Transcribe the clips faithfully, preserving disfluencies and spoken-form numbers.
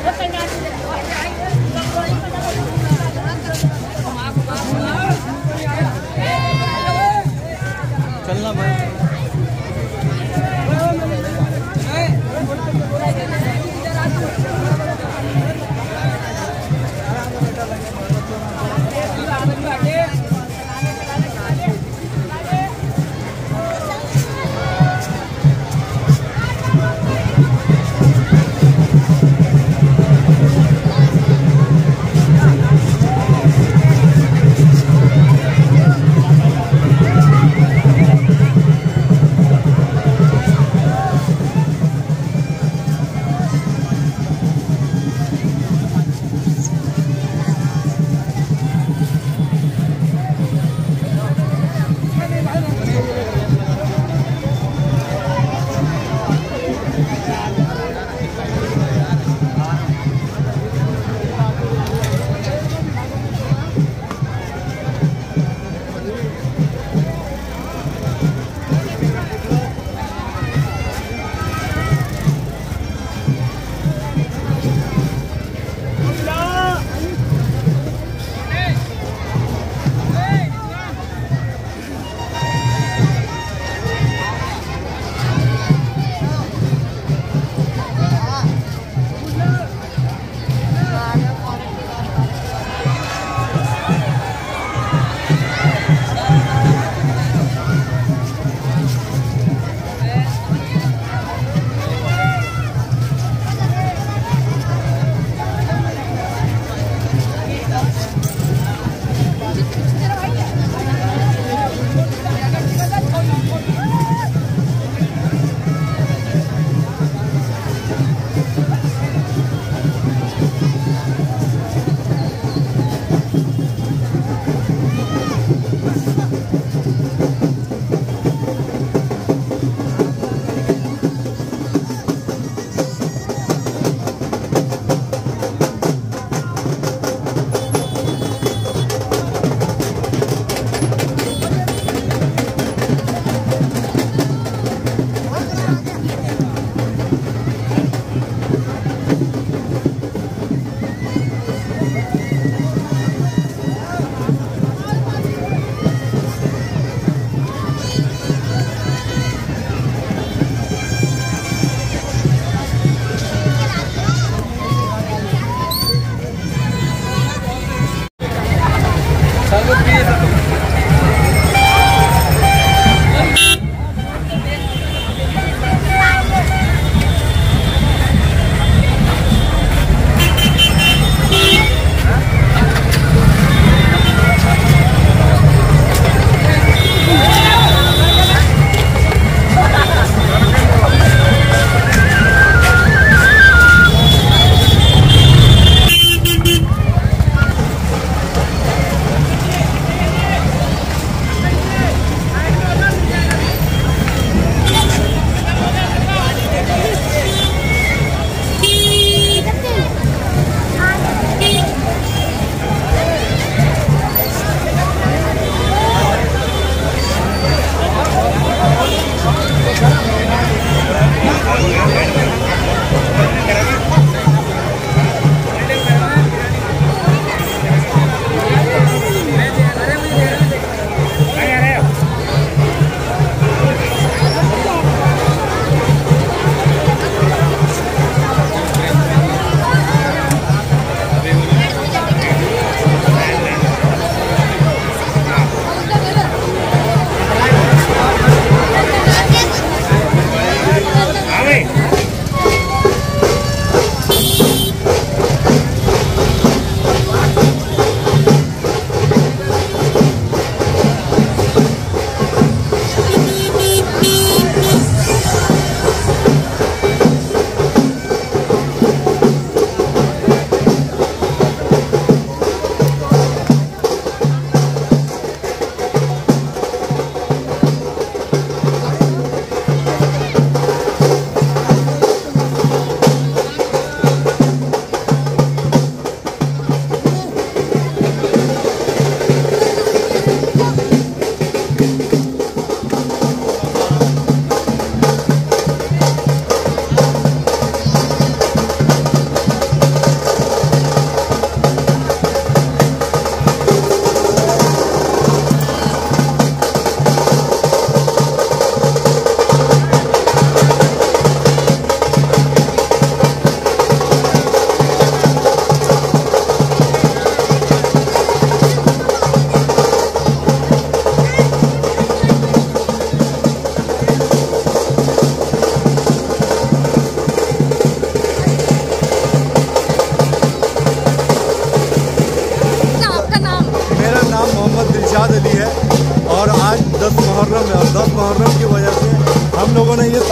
चलना भाई।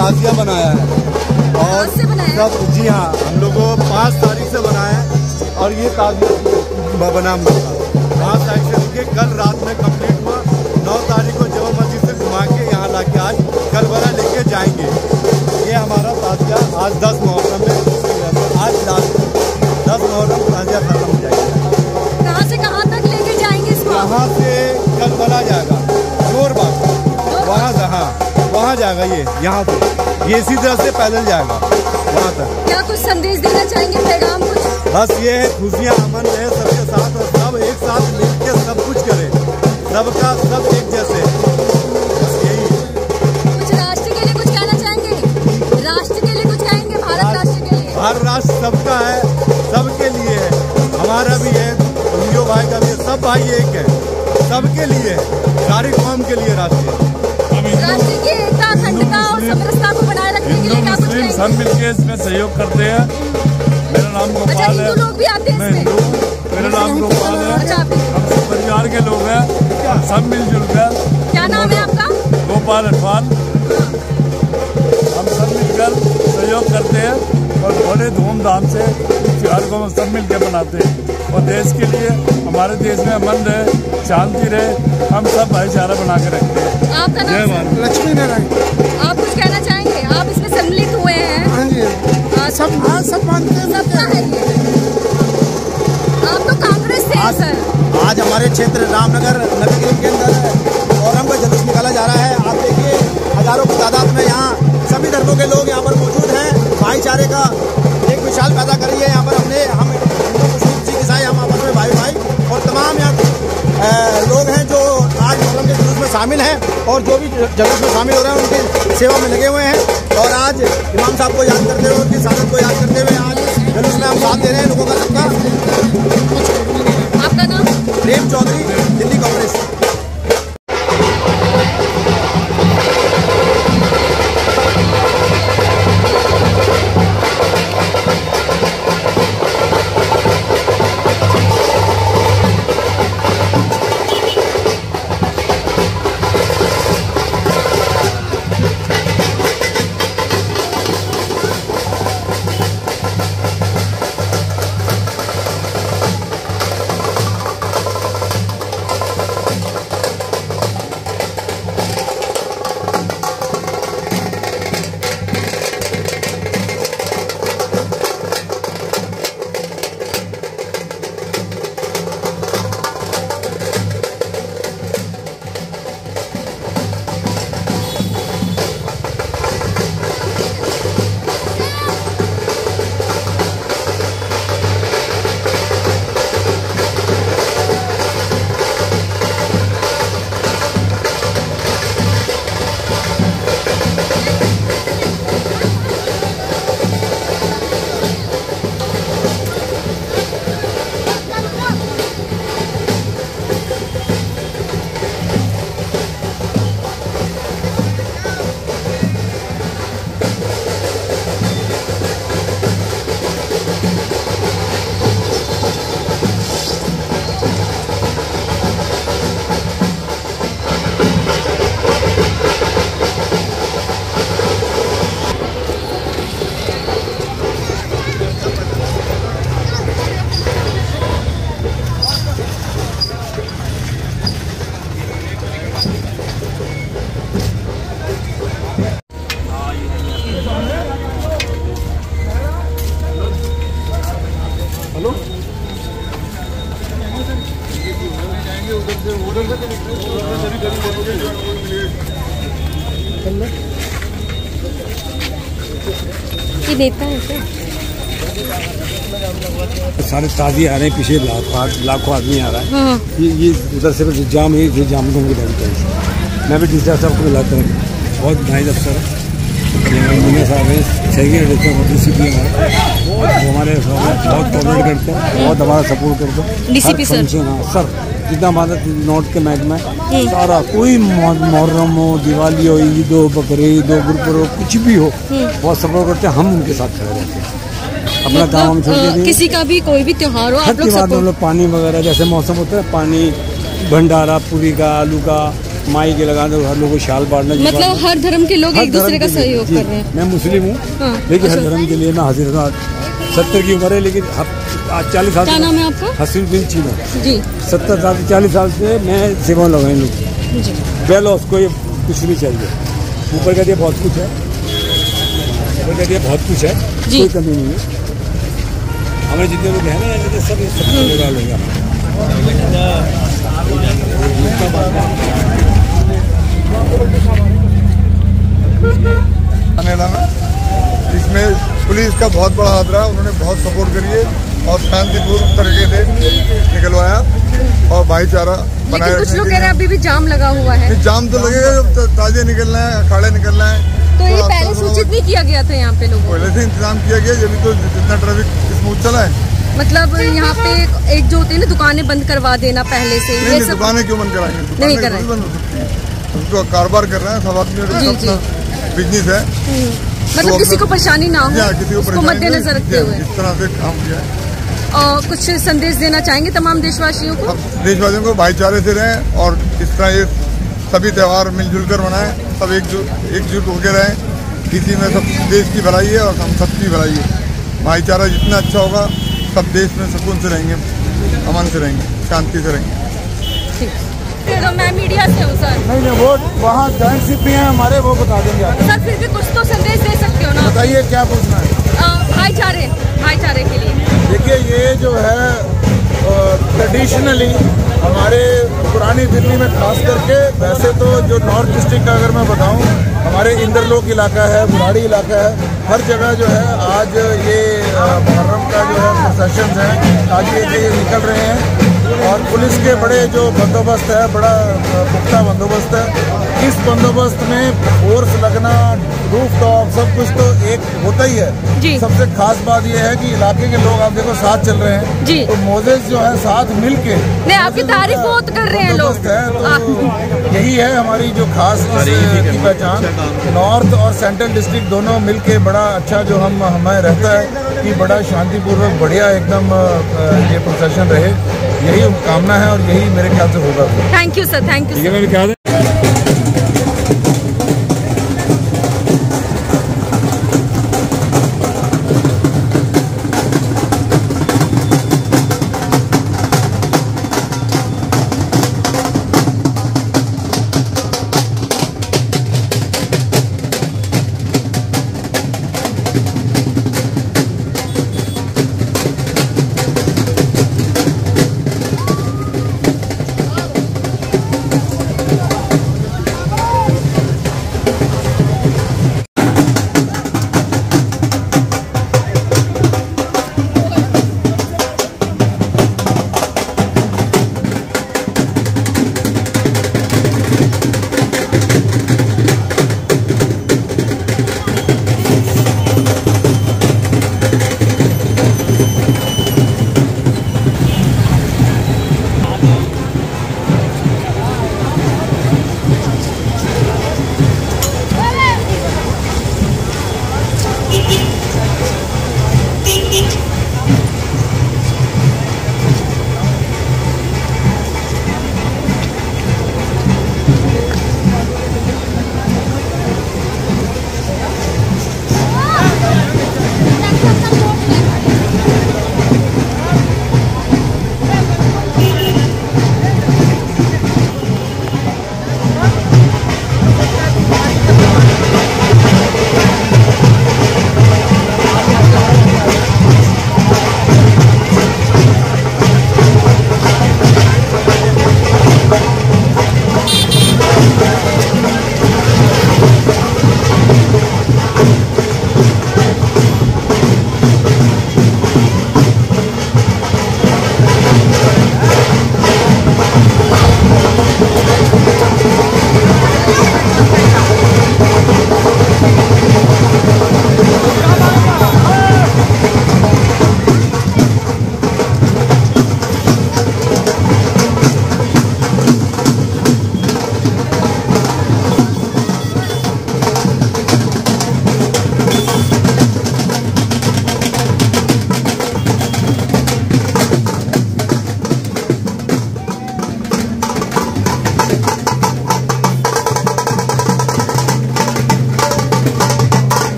ताजिया बनाया है और सब, जी हाँ, हम लोगों पाँच तारीख से बनाया है और ये ताजिया बना पाँच तारीख से लेके कल रात में कंप्लीट हुआ। नौ तारीख को जमा मस्जिद से घुमा के यहाँ ला के आज करबला लेके जाएंगे। ये हमारा ताजिया आज दस मुहर्रम में, आज लास्ट दस मुहर्रम ताजिया खत्म हो जाएगा। कहाँ से कहाँ तक लेके जाएंगे इसको? यहाँ से करबला जाएगा, जोर बात वहाँ से, हाँ वहाँ जाएगा। ये यहाँ से ये इसी तरह से पैदल जाएगा वहाँ तक। क्या कुछ संदेश देना चाहेंगे, पैगाम कुछ? बस ये है, खुशियाँ अमन रहे सबके साथ और सब एक साथ मिलकर सब कुछ करे, सबका सब एक जैसे, बस यही। कुछ राष्ट्र के लिए कुछ कहना चाहेंगे? राष्ट्र के लिए कुछ कहेंगे? भारत राष्ट्र के लिए? भारत राष्ट्र सबका है, सबके लिए है, हमारा भी है, हिंदू भाई का भी है, सब भाई एक है, सबके लिए है, सारी कौम के लिए राष्ट्र। राष्ट्र की एकता, अखंडता और समरसता को बनाए रखने के लिए क्या कुछ कहेंगे? सब मिलके इसमें सहयोग करते हैं। मेरा नाम गोपाल है, लोग भी आते हैं मैं हिंदू, मेरा नाम गोपाल है, हम सब परिवार के लोग हैं, सब मिलजुल कर। क्या नाम है आपका? गोपाल अठवाल। हम सब मिलकर सहयोग करते हैं और बड़े धूमधाम से त्योहार को सब मिलकर मनाते हैं और देश के लिए, हमारे देश में अमन रहे, शांति रहे, हम सब भाईचारा बना के रखते हैं। आपका नाम? लक्ष्मी नारायण। आप कुछ कहना चाहेंगे? आप इसमें सम्मिलित हुए हैं? हाँ जी, सब हाँ सब मानते हैं। सबका है ये। आप तो कांग्रेस से हैं सर। आज हमारे क्षेत्र रामनगर नगर निगम के अंदर औरंग का जुलूस निकाला जा रहा है। आप देखिए हजारों की तादाद में यहाँ सभी धर्मों के लोग यहाँ पर मौजूद हैं। भाईचारे का एक मिसाल पैदा करी है यहाँ पर हमने, हम हिंदू मुस्लिम सिख ईसाई हम आपस में भाई भाई और तमाम यहाँ लोग हैं जो आज औरंग के जुलूस में शामिल हैं और जो भी जुलूस में शामिल हो रहे हैं उनकी सेवा में लगे हुए हैं। और आज इमाम साहब को याद करते हुए, उनकी सादत को याद करते हुए आज जुलूस में हम साथ दे रहे हैं लोगों का सबका। आपका नाम? प्रेम चौधरी, दिल्ली कांग्रेस। ये नेता है क्या? सारे ताजी आ रहे हैं, पीछे लाखों लाखों आदमी आ रहा है। हाँ। ये ये उधर से जाम है, ये जाम को मैं भी डी साहब को मिलाता हूँ, बहुत नाइस अफसर है मीना साहब है, सेक्रेटरी रहते हैं डी सी पी हमारे, वो हमारे बहुत कोऑपरेट करते हैं, बहुत हमारा सपोर्ट करते हैं। D C P sir? हाँ सर, जितना हमारा नॉर्थ के महकमा है सारा, कोई मुहर्रम हो, दिवाली हो, ईद हो, बकरीद हो, गुरुपुर हो, कुछ भी हो, बहुत सपोर्ट करते हैं। हम उनके साथ खड़े रहते हैं, अपना काम हम छोड़ देते हैं। किसी का भी कोई भी त्योहार हो, आप लोग हम लोग पानी वगैरह, जैसे मौसम होता है, पानी भंडारा, पूरी का, आलू का, माई के लगाना, हर लोगों को शाल बांटना। मतलब हर धर्म के लोग एक दूसरे का सहयोग कर रहे हैं। मैं मुस्लिम हूँ, हाँ, लेकिन हर धर्म के लिए मैं हाजिर हूँ। सत्तर की उम्र है, लेकिन आज चालीस साल। क्या नाम है आपका? हसीनुद्दीन चीमा जी। सत्तर साल से चालीस साल से मैं सेवा लगाई लोग जी। बेल उसको ये कुछ नहीं चाहिए। ऊपर का दिया बहुत कुछ है, ऊपर का दिया बहुत कुछ है, कोई कमी नहीं है। हमारे जितने लोग हैं ना, सब सब लगा लेंगे। इसमें पुलिस का बहुत बड़ा हाथ रहा, उन्होंने बहुत सपोर्ट करी है और शांतिपूर्ण तरीके से निकलवाया और भाईचारा बनाया। कुछ लोग कह रहे हैं अभी भी जाम लगा हुआ है। जाम तो लगेगा जब ताजे निकलना है, अखाड़े निकलना है। तो ये पहले सूचित नहीं किया गया था यहाँ पे लोगों को? पहले से इंतजाम किया गया, जब तो जितना ट्रैफिक स्मूथ चला है। मतलब यहाँ पे एक जो होती है ना, दुकानें बंद करवा देना पहले से। नहीं, नहीं, दुकानें क्यों बंद कराएंगे? नहीं कर रहे, बंद हो सकती है। उनको कारोबार कर रहे हैं, सब आदमी अपना बिजनेस है। मतलब किसी को परेशानी ना हो, किसी को उसको मद्देनजर रखते हुए इस तरह से काम किया है। और कुछ संदेश देना चाहेंगे तमाम देशवासियों को? देशवासियों को भाईचारे से रहें और इस तरह ये सभी त्यौहार मिलजुल कर मनाएं, सब एकजुट एकजुट होकर रहें। इसी में सब देश की भलाई है और हम सबकी भलाई है। भाईचारा जितना अच्छा होगा, सब देश में सुकून से रहेंगे, अमन से रहेंगे, शांति से रहेंगे। तो मैं मीडिया से हूँ सर। नहीं नहीं, वो वहाँ जॉइंटशिप भी है हमारे, वो बता देंगे आप। सर फिर भी कुछ तो संदेश दे सकते हो ना? बताइए क्या पूछना है। भाईचारे भाईचारे के लिए देखिए, ये जो है ट्रेडिशनली हमारे पुरानी दिल्ली में खास करके, वैसे तो जो नॉर्थ डिस्ट्रिक्ट का अगर मैं बताऊं, हमारे इंदरलोक इलाका है, बुराड़ी इलाका है, हर जगह जो है आज ये मुहर्रम का जो है प्रोसेशन है, आज ये निकल रहे हैं और पुलिस के बड़े जो बंदोबस्त है, बड़ा पुख्ता बंदोबस्त है। इस बंदोबस्त में फोर्स लगना, रूफ टॉप, सब कुछ तो एक होता ही है। सबसे खास बात यह है कि इलाके के लोग आप देखो साथ चल रहे हैं जी। तो मोजेस जो है साथ मिलके, नहीं आपकी तारीफ बहुत कर रहे हैं लोग है, तो यही है हमारी जो खास की पहचान। नॉर्थ और सेंट्रल डिस्ट्रिक्ट दोनों मिलके बड़ा अच्छा जो हम हमें रहता है कि बड़ा शांतिपूर्वक बढ़िया एकदम ये प्रोसेशन रहे, यही कामना है और यही मेरे ख्याल से होगा। Thank you sir, thank you.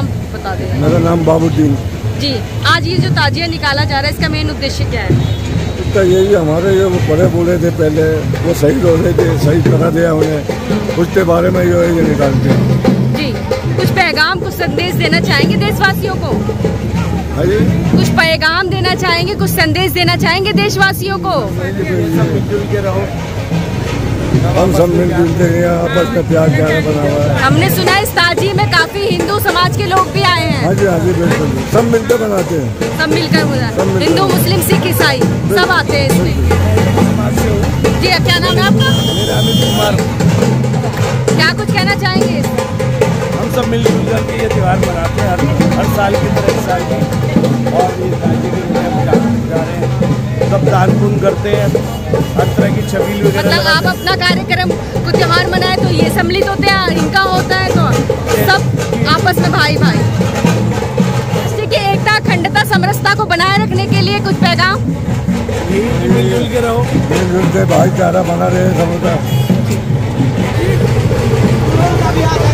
नाम बता दें। मेरा नाम बाबूद्दीन। जी, आज ये जो ताजिया निकाला जा रहा है, इसका मेन उद्देश्य क्या है? इसका यही हमारे ये वो बड़े बोले थे पहले, वो शहीद हो रहे थे, शहीद करा दिया उन्हें, उसके बारे में जो है ये निकालते हैं। जी, कुछ पैगाम, कुछ संदेश देना चाहेंगे देशवासियों को? हाँ जी, कुछ पैगाम देना चाहेंगे, कुछ संदेश देना चाहेंगे देशवासियों को? मिलजुल के रहो। हम सब मिलजुल के आपस में प्यार प्यार बना हुआ है। हमने सुना है इस ताजिए में काफी हिंदू समाज के लोग भी आए हैं। हाँ जी, हाँ जी, बिल्कुल सब मिलकर बनाते हैं। सब मिलकर हो रहा सब है, मिलकर। हिंदू मुस्लिम सिख ईसाई सब आते हैं इसमें। जी, क्या नाम है आपका? मेरा अमित कुमार। क्या कुछ कहना चाहेंगे? हम सब मिलजुल करके ये त्यौहार मनाते हैं हर, हर साल की तरह इस साल की। और ये राज्य के लिए हम जा रहे हैं, सब दान पुण्य करते हैं, हर तरह की छबील वगैरह मतलब आप लगाते हैं। अपना कार्यक्रम को त्योहार मनाए तो ये सम्मिलित होते हैं, इनका होता है तो सब आपस में भाई भाई। राष्ट्र की एकता, अखंडता, समरसता को बनाए रखने के लिए कुछ पैगाम? यही मिलजुल के रहो। मिलजुल के भाईचारा बना रहे सबका।